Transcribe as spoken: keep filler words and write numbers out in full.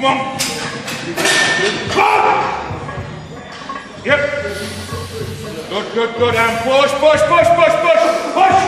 Come on. Come! Yep. Good, good, good. And push, push, push, push, push. Push!